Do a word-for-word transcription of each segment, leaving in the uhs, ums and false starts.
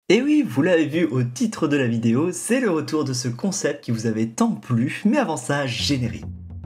Et oui, vous l'avez vu au titre de la vidéo, c'est le retour de ce concept qui vous avait tant plu, mais avant ça, générique.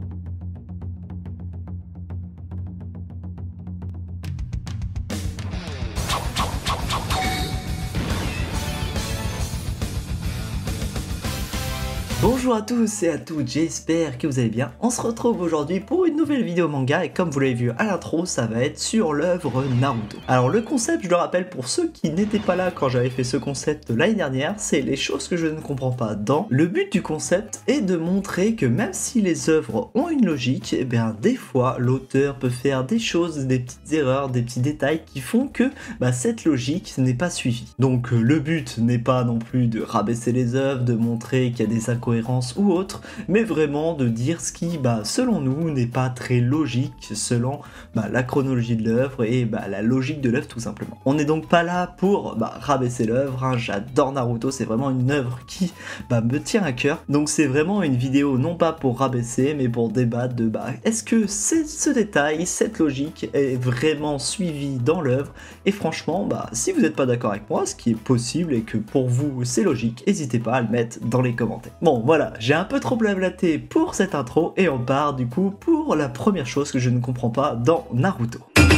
Bonjour à tous et à toutes, j'espère que vous allez bien. On se retrouve aujourd'hui pour une nouvelle vidéo manga et comme vous l'avez vu à l'intro, ça va être sur l'œuvre Naruto. Alors le concept, je le rappelle pour ceux qui n'étaient pas là quand j'avais fait ce concept l'année dernière, c'est les choses que je ne comprends pas dans. Le but du concept est de montrer que même si les œuvres ont une logique, et bien des fois l'auteur peut faire des choses, des petites erreurs, des petits détails qui font que bah, cette logique n'est pas suivie. Donc euh, le but n'est pas non plus de rabaisser les œuvres, de montrer qu'il y a des incohérences ou autre, mais vraiment de dire ce qui, bah, selon nous, n'est pas très logique selon bah, la chronologie de l'œuvre et bah, la logique de l'œuvre tout simplement. On n'est donc pas là pour bah, rabaisser l'œuvre, hein. J'adore Naruto, c'est vraiment une œuvre qui bah, me tient à cœur, donc c'est vraiment une vidéo non pas pour rabaisser, mais pour débattre de bah, est-ce que ce détail, cette logique est vraiment suivie dans l'œuvre, et franchement, bah, si vous n'êtes pas d'accord avec moi, ce qui est possible et que pour vous c'est logique, n'hésitez pas à le mettre dans les commentaires. Bon, voilà, j'ai un peu trop blablaté pour cette intro et on part du coup pour la première chose que je ne comprends pas dans Naruto.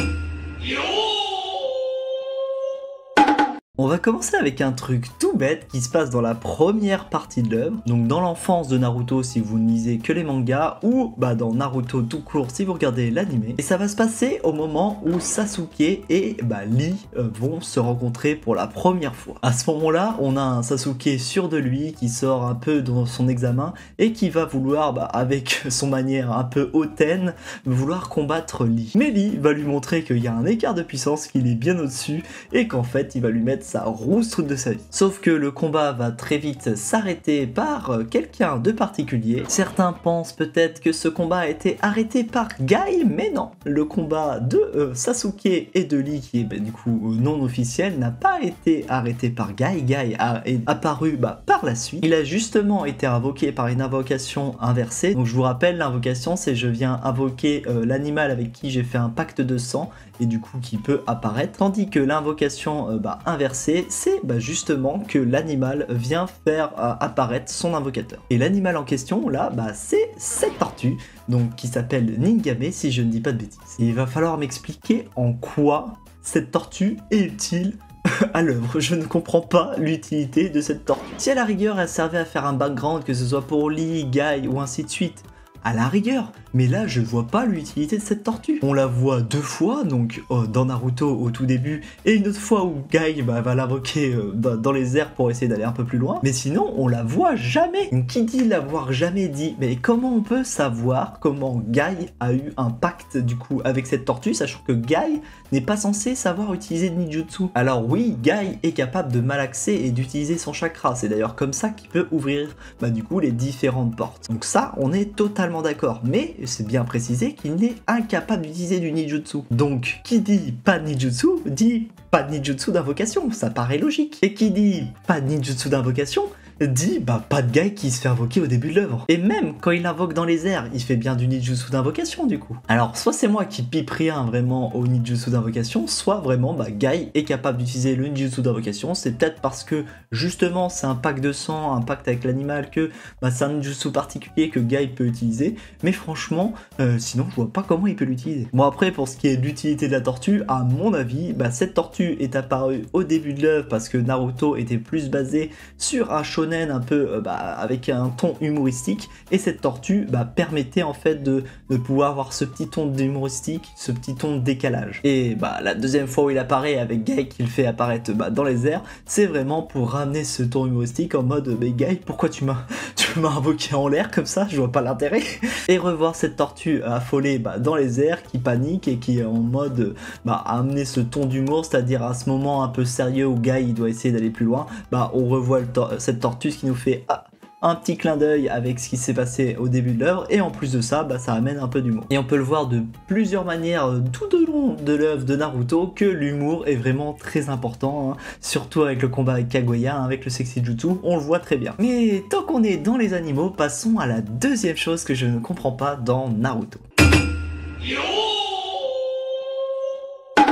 On va commencer avec un truc tout bête qui se passe dans la première partie de l'œuvre, donc dans l'enfance de Naruto si vous ne lisez que les mangas, ou bah dans Naruto tout court si vous regardez l'anime, et ça va se passer au moment où Sasuke et bah, Lee euh, vont se rencontrer pour la première fois. À ce moment-là, on a un Sasuke sûr de lui qui sort un peu dans son examen et qui va vouloir, bah, avec son manière un peu hautaine, vouloir combattre Lee. Mais Lee va lui montrer qu'il y a un écart de puissance, qu'il est bien au-dessus, et qu'en fait il va lui mettre sa rousse truc de sa vie. Sauf que le combat va très vite s'arrêter par quelqu'un de particulier. Certains pensent peut-être que ce combat a été arrêté par Guy, mais non. Le combat de euh, Sasuke et de Lee, qui est bah, du coup non officiel, n'a pas été arrêté par Guy. Guy a est apparu bah, par la suite. Il a justement été invoqué par une invocation inversée. Donc je vous rappelle, l'invocation c'est je viens invoquer euh, l'animal avec qui j'ai fait un pacte de sang et du coup qui peut apparaître. Tandis que l'invocation euh, bah, inversée, c'est bah, justement que l'animal vient faire euh, apparaître son invocateur. Et l'animal en question, là, bah, c'est cette tortue, donc qui s'appelle Ningame, si je ne dis pas de bêtises. Et il va falloir m'expliquer en quoi cette tortue est utile à l'œuvre. Je ne comprends pas l'utilité de cette tortue. Si à la rigueur, elle servait à faire un background, que ce soit pour Lee, Guy ou ainsi de suite, à la rigueur, mais là je vois pas l'utilité de cette tortue. On la voit deux fois, donc oh, dans Naruto au tout début, et une autre fois où Guy bah, va l'invoquer euh, dans, dans les airs pour essayer d'aller un peu plus loin, mais sinon on la voit jamais. Donc, qui dit l'avoir jamais dit, mais comment on peut savoir comment Guy a eu un pacte du coup avec cette tortue, sachant que Guy n'est pas censé savoir utiliser de ninjutsu. Alors oui, Guy est capable de malaxer et d'utiliser son chakra, c'est d'ailleurs comme ça qu'il peut ouvrir bah, du coup les différentes portes. Donc ça, on est totalement d'accord, mais c'est bien précisé qu'il n'est incapable d'utiliser du ninjutsu. Donc, qui dit pas de ninjutsu, dit pas de ninjutsu d'invocation, ça paraît logique. Et qui dit pas de ninjutsu d'invocation, dit bah pas de Guy qui se fait invoquer au début de l'œuvre. Et même quand il invoque dans les airs, il fait bien du ninjutsu d'invocation du coup. Alors soit c'est moi qui pipe rien vraiment au ninjutsu d'invocation, soit vraiment bah Guy est capable d'utiliser le ninjutsu d'invocation. C'est peut-être parce que justement c'est un pacte de sang, un pacte avec l'animal, que bah, c'est un ninjutsu particulier que Guy peut utiliser. Mais franchement, euh, sinon je vois pas comment il peut l'utiliser. Bon après pour ce qui est de l'utilité de la tortue, à mon avis, bah, cette tortue est apparue au début de l'œuvre parce que Naruto était plus basé sur un shonen un peu euh, bah, avec un ton humoristique, et cette tortue bah, permettait en fait de, de pouvoir avoir ce petit ton d'humoristique, ce petit ton de décalage. Et bah la deuxième fois où il apparaît avec Guy qu'il fait apparaître bah, dans les airs, c'est vraiment pour ramener ce ton humoristique en mode mais Guy, pourquoi tu m'as tu m'as invoqué en l'air comme ça, je vois pas l'intérêt. Et revoir cette tortue affolée bah, dans les airs, qui panique et qui est en mode bah, amener ce ton d'humour, c'est-à-dire à ce moment un peu sérieux où Guy il doit essayer d'aller plus loin, bah on revoit le tor cette tortue, ce qui nous fait ah, un petit clin d'œil avec ce qui s'est passé au début de l'œuvre, et en plus de ça, bah, ça amène un peu d'humour. Et on peut le voir de plusieurs manières tout au long de l'œuvre de Naruto, que l'humour est vraiment très important, hein, surtout avec le combat avec Kaguya, hein, avec le Sexy Jutsu, on le voit très bien. Mais tant qu'on est dans les animaux, passons à la deuxième chose que je ne comprends pas dans Naruto.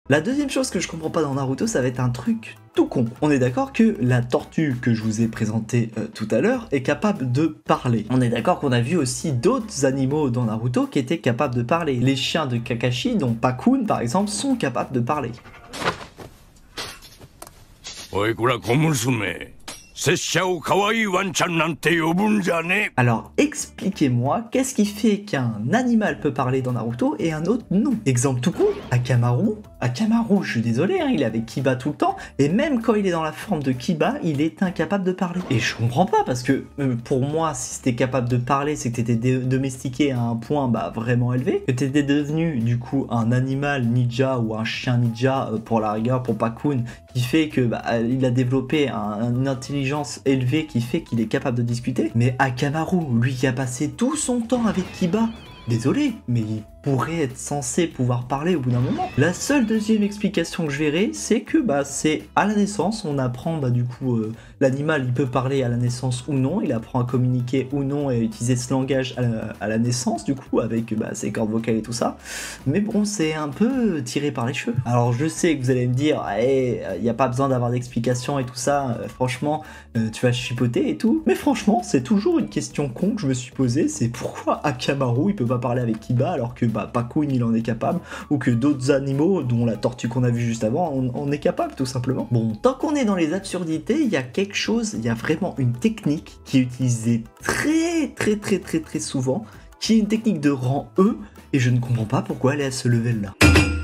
La deuxième chose que je comprends pas dans Naruto, ça va être un truc tout con. On est d'accord que la tortue que je vous ai présentée euh, tout à l'heure est capable de parler. On est d'accord qu'on a vu aussi d'autres animaux dans Naruto qui étaient capables de parler. Les chiens de Kakashi, dont Pakun par exemple, sont capables de parler. Alors expliquez-moi, qu'est-ce qui fait qu'un animal peut parler dans Naruto et un autre non? Exemple tout con, Akamaru. Akamaru, je suis désolé, hein, il est avec Kiba tout le temps, et même quand il est dans la forme de Kiba, il est incapable de parler. Et je comprends pas, parce que euh, pour moi, si c'était capable de parler, c'est que t'étais domestiqué à un point bah, vraiment élevé, que t'étais devenu du coup un animal ninja ou un chien ninja euh, pour la rigueur, pour Pakun, qui fait que bah, il a développé un, une intelligence élevée qui fait qu'il est capable de discuter. Mais Akamaru, lui qui a passé tout son temps avec Kiba, désolé, mais il pourrait être censé pouvoir parler au bout d'un moment. La seule deuxième explication que je verrai, c'est que bah c'est à la naissance, on apprend bah du coup euh, l'animal il peut parler à la naissance ou non, il apprend à communiquer ou non et à utiliser ce langage à la, à la naissance du coup avec bah, ses cordes vocales et tout ça. Mais bon, c'est un peu tiré par les cheveux. Alors je sais que vous allez me dire, il hey, n'y a pas besoin d'avoir d'explications et tout ça, euh, franchement euh, tu vas chipoter et tout. Mais franchement, c'est toujours une question con que je me suis posée, c'est pourquoi Akamaru il peut pas parler avec Kiba alors que bah, Pakun il en est capable, ou que d'autres animaux, dont la tortue qu'on a vue juste avant, on, on est capable tout simplement. Bon, tant qu'on est dans les absurdités, il y a quelque chose, il y a vraiment une technique qui est utilisée très très très très très souvent, qui est une technique de rang E, et je ne comprends pas pourquoi elle est à ce level là.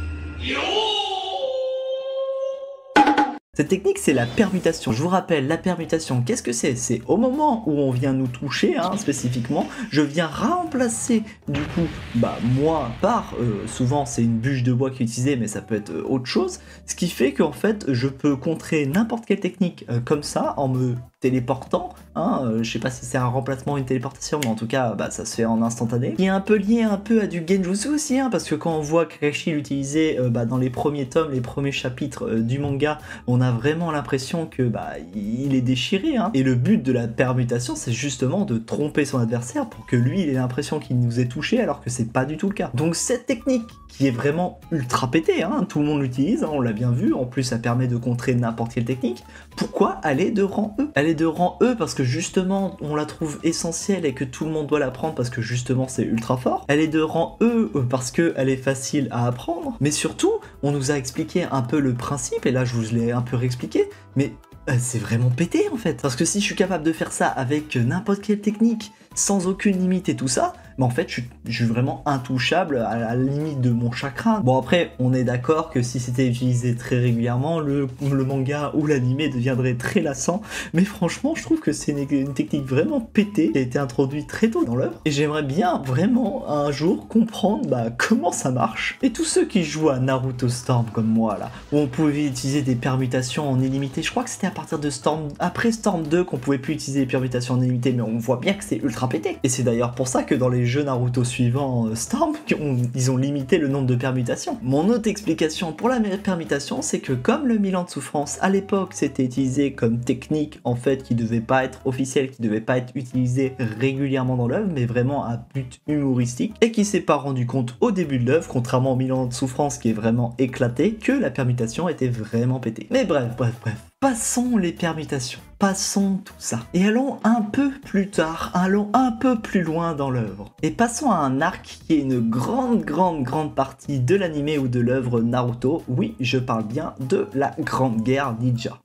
Cette technique, c'est la permutation. Je vous rappelle, la permutation, qu'est-ce que c'est? C'est au moment où on vient nous toucher, hein, spécifiquement, je viens remplacer, du coup, bah, moi, par, euh, souvent, c'est une bûche de bois qui est utilisée, mais ça peut être euh, autre chose, ce qui fait qu'en fait, je peux contrer n'importe quelle technique euh, comme ça, en me téléportant, hein, euh, je sais pas si c'est un remplacement ou une téléportation, mais en tout cas, bah, ça se fait en instantané, qui est un peu lié un peu à du Genjutsu aussi, hein, parce que quand on voit Kakashi l'utiliser euh, bah, dans les premiers tomes, les premiers chapitres euh, du manga, on a vraiment l'impression que bah, il est déchiré, hein. Et le but de la permutation, c'est justement de tromper son adversaire pour que lui, il ait l'impression qu'il nous ait touché, alors que c'est pas du tout le cas. Donc cette technique, qui est vraiment ultra pétée, hein, tout le monde l'utilise, hein, on l'a bien vu, en plus ça permet de contrer n'importe quelle technique, pourquoi elle est de rang E? Elle est de rang E parce que justement on la trouve essentielle et que tout le monde doit l'apprendre parce que justement c'est ultra fort. Elle est de rang E parce qu'elle est facile à apprendre, mais surtout on nous a expliqué un peu le principe, et là je vous l'ai un peu réexpliqué, mais euh, c'est vraiment pété en fait. Parce que si je suis capable de faire ça avec n'importe quelle technique, sans aucune limite et tout ça, mais en fait je suis, je suis vraiment intouchable à la limite de mon chakra. Bon après, on est d'accord que si c'était utilisé très régulièrement, le, le manga ou l'anime deviendrait très lassant, mais franchement je trouve que c'est une, une technique vraiment pétée qui a été introduite très tôt dans l'œuvre, et j'aimerais bien vraiment un jour comprendre bah, comment ça marche. Et tous ceux qui jouent à Naruto Storm comme moi là, où on pouvait utiliser des permutations en illimité, je crois que c'était à partir de Storm, après Storm deux qu'on pouvait plus utiliser des permutations en illimité, mais on voit bien que c'est ultra pété. Et c'est d'ailleurs pour ça que dans les jeux Naruto suivants euh, Storm, on, ils ont limité le nombre de permutations. Mon autre explication pour la permutation, c'est que comme le mille ans de souffrance, à l'époque, c'était utilisé comme technique, en fait, qui devait pas être officielle, qui devait pas être utilisée régulièrement dans l'œuvre, mais vraiment à but humoristique, et qui s'est pas rendu compte au début de l'œuvre, contrairement au mille ans de souffrance qui est vraiment éclaté, que la permutation était vraiment pétée. Mais bref, bref, bref. Passons les permutations, passons tout ça, et allons un peu plus tard, allons un peu plus loin dans l'œuvre, et passons à un arc qui est une grande, grande, grande partie de l'anime ou de l'œuvre Naruto. Oui, je parle bien de la Grande Guerre Ninja.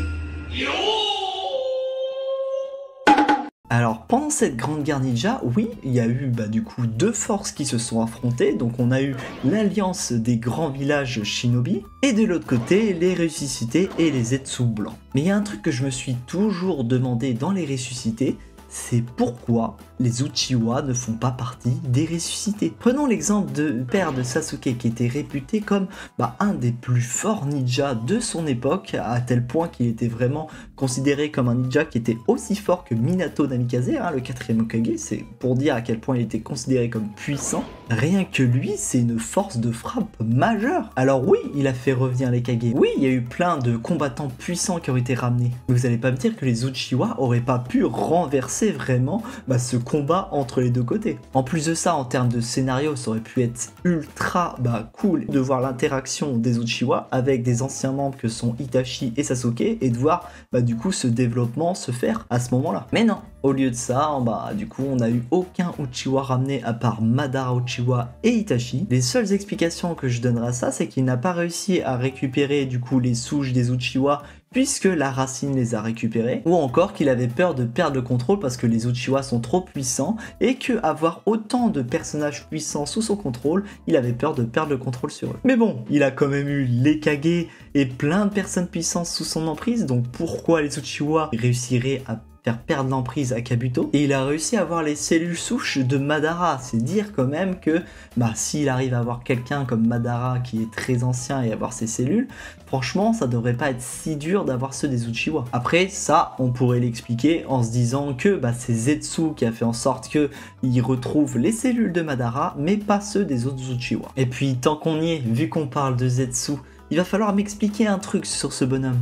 Alors pendant cette grande guerre ninja, oui, il y a eu bah, du coup deux forces qui se sont affrontées, donc on a eu l'alliance des grands villages shinobi, et de l'autre côté les ressuscités et les Zetsu blancs. Mais il y a un truc que je me suis toujours demandé dans les ressuscités, c'est pourquoi les Uchiwa ne font pas partie des ressuscités. Prenons l'exemple de père de Sasuke qui était réputé comme bah, un des plus forts ninjas de son époque, à tel point qu'il était vraiment considéré comme un ninja qui était aussi fort que Minato Namikaze, hein, le quatrième Hokage, c'est pour dire à quel point il était considéré comme puissant. Rien que lui, c'est une force de frappe majeure. Alors oui, il a fait revenir les Kage, oui, il y a eu plein de combattants puissants qui ont été ramenés, mais vous allez pas me dire que les Uchiwa auraient pas pu renverser forcer vraiment bah, ce combat entre les deux côtés. En plus de ça, en termes de scénario, ça aurait pu être ultra bah, cool de voir l'interaction des Uchiwa avec des anciens membres que sont Itachi et Sasuke et de voir bah, du coup ce développement se faire à ce moment-là. Mais non, au lieu de ça, bah, du coup, on n'a eu aucun Uchiwa ramené à part Madara Uchiwa et Itachi. Les seules explications que je donnerai à ça, c'est qu'il n'a pas réussi à récupérer du coup les souches des Uchiwa puisque la racine les a récupérés, ou encore qu'il avait peur de perdre le contrôle parce que les Uchiwa sont trop puissants et que avoir autant de personnages puissants sous son contrôle, il avait peur de perdre le contrôle sur eux. Mais bon, il a quand même eu les Kage et plein de personnes puissantes sous son emprise, donc pourquoi les Uchiwa réussiraient à faire perdre l'emprise à Kabuto? Et il a réussi à avoir les cellules souches de Madara. C'est dire quand même que bah, s'il arrive à avoir quelqu'un comme Madara qui est très ancien et avoir ses cellules, franchement ça devrait pas être si dur d'avoir ceux des Uchiwa. Après ça on pourrait l'expliquer en se disant que bah, c'est Zetsu qui a fait en sorte que il retrouve les cellules de Madara mais pas ceux des autres Uchiwa. Et puis tant qu'on y est, vu qu'on parle de Zetsu, il va falloir m'expliquer un truc sur ce bonhomme.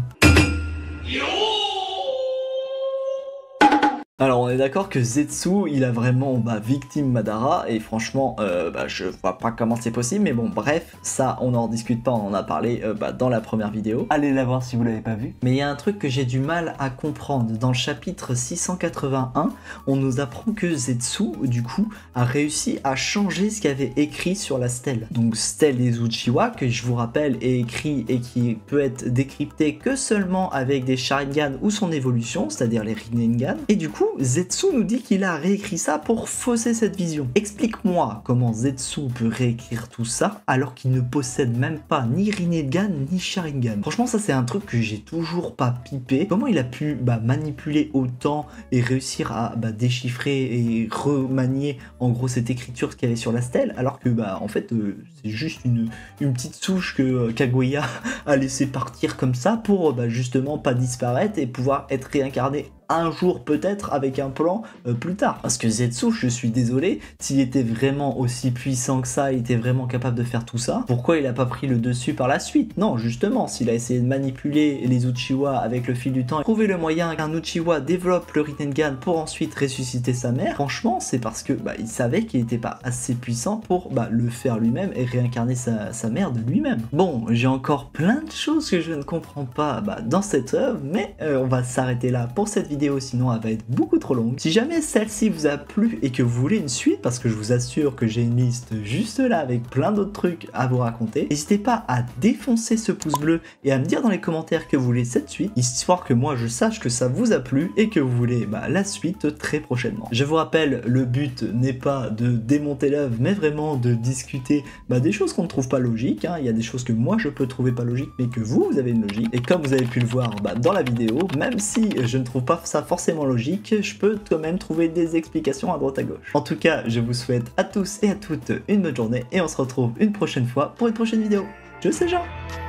Alors on est d'accord que Zetsu il a vraiment bah, victime Madara et franchement euh, bah, je vois pas comment c'est possible, mais bon bref, ça on n'en discute pas, on en a parlé euh, bah, dans la première vidéo, allez la voir si vous l'avez pas vu. Mais il y a un truc que j'ai du mal à comprendre, dans le chapitre six cent quatre-vingt-un on nous apprend que Zetsu du coup a réussi à changer ce qu'il y avait écrit sur la stèle. Donc stèle des Uchiwa que je vous rappelle est écrit et qui peut être décrypté que seulement avec des Sharingan ou son évolution, c'est-à-dire les Rinnegan, et du coup Zetsu nous dit qu'il a réécrit ça pour fausser cette vision. Explique-moi comment Zetsu peut réécrire tout ça alors qu'il ne possède même pas ni Rinnegan ni Sharingan. Franchement ça c'est un truc que j'ai toujours pas pipé. Comment il a pu bah, manipuler autant et réussir à bah, déchiffrer et remanier en gros cette écriture qu'il y avait sur la stèle alors que bah en fait euh, c'est juste une, une petite souche que euh, Kaguya a laissé partir comme ça pour bah, justement pas disparaître et pouvoir être réincarné un jour peut-être avec un plan euh, plus tard. Parce que Zetsu, je suis désolé, s'il était vraiment aussi puissant que ça, il était vraiment capable de faire tout ça, pourquoi il a pas pris le dessus par la suite? Non, justement, s'il a essayé de manipuler les Uchiwa avec le fil du temps et trouver le moyen qu'un Uchiwa développe le Rinnegan pour ensuite ressusciter sa mère, franchement, c'est parce que bah, il savait qu'il n'était pas assez puissant pour bah, le faire lui-même et réincarner sa, sa mère de lui-même. Bon, j'ai encore plein de choses que je ne comprends pas bah, dans cette œuvre, mais euh, on va s'arrêter là pour cette vidéo. Vidéo, sinon elle va être beaucoup trop longue. Si jamais celle-ci vous a plu et que vous voulez une suite, parce que je vous assure que j'ai une liste juste là avec plein d'autres trucs à vous raconter, n'hésitez pas à défoncer ce pouce bleu et à me dire dans les commentaires que vous voulez cette suite, histoire que moi je sache que ça vous a plu et que vous voulez bah, la suite très prochainement. Je vous rappelle, le but n'est pas de démonter l'œuvre, mais vraiment de discuter bah, des choses qu'on ne trouve pas logiques. Hein. Il y a des choses que moi je peux trouver pas logiques, mais que vous, vous avez une logique. Et comme vous avez pu le voir bah, dans la vidéo, même si je ne trouve pas ça forcément logique, je peux quand même trouver des explications à droite à gauche. En tout cas, je vous souhaite à tous et à toutes une bonne journée et on se retrouve une prochaine fois pour une prochaine vidéo. Je sais Jean.